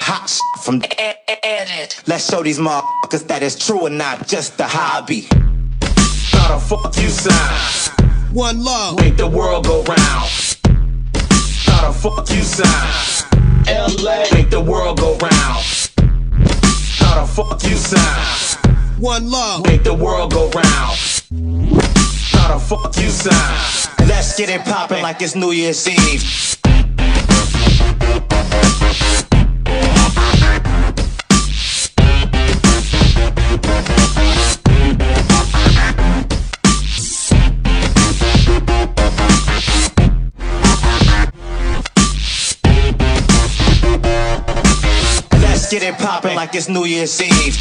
hot from the edit. Let's show these motherfuckers that it's true and not just a hobby. How the fuck you sound? One love, Make the world go round. How the fuck you sound? LA, make the world go round. How the fuck you sound? one love, Make the world go round. How the fuck you sound? Let's get it poppin' like it's New Year's Eve. Let's get it poppin' like it's New Year's Eve.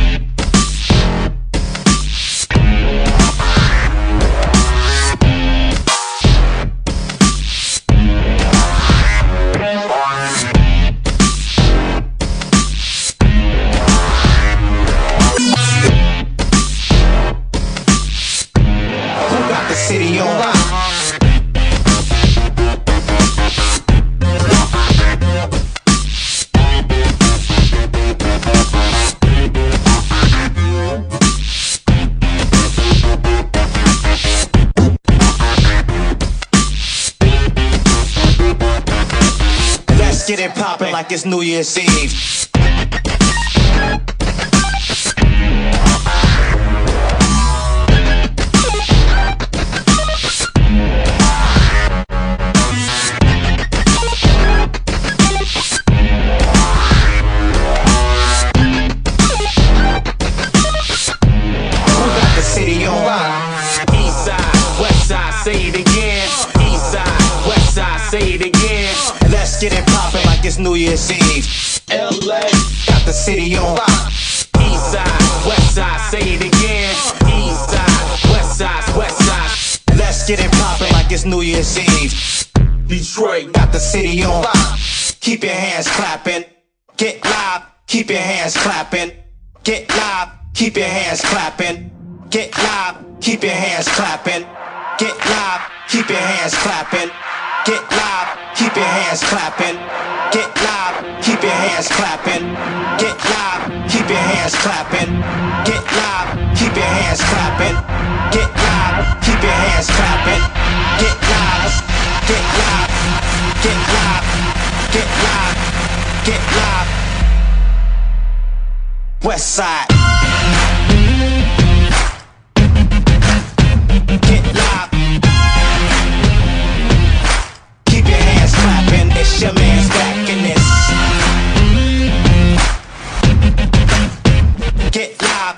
City on rock. Let's get it poppin' like it's New Year's Eve. Say it again. East side, west side, say it again. Let's get it poppin' like it's New Year's Eve. LA, got the city on rock. East side, west side, say it again. East side, west side, west side. Let's get it poppin' like it's New Year's Eve. Detroit, got the city on rock. Keep your hands clappin'. Get live, keep your hands clappin'. Get live, keep your hands clappin'. Get live, keep your hands clappin'. Get live, keep your hands clapping. Get live, keep your hands clapping. Get live, keep your hands clapping. Get live, keep your hands clapping. Get live, keep your hands clapping. Get live, keep your hands clapping. Get live, get live, get live, get live, get live. West side. Get live. Keep your hands clapping. It's your man's back in this. Get live.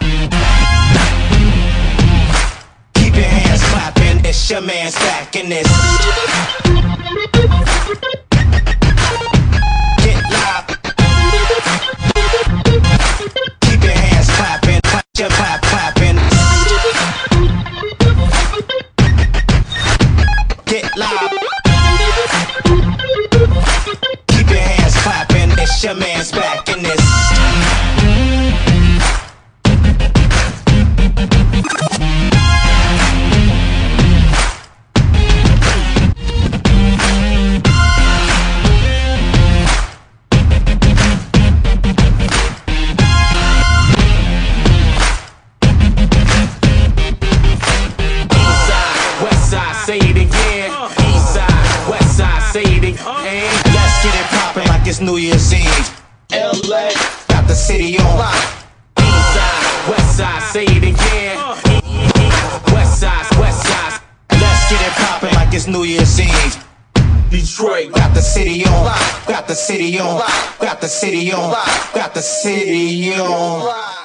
Keep your hands clapping. It's your man's back in this. Get live. Keep your hands clapping. Clap your clapping. Get live. Keep your hands clapping. It's your man's back in this. Say it again. East side, west side, say it again. Let's get it poppin' like it's New Year's Eve. LA, got the city on rock. East side, west side, say it again. West side, west side. Let's get it poppin' like it's New Year's Eve. Detroit, got the city on rock. Got the city on rock. Got the city on rock. Got the city on rock.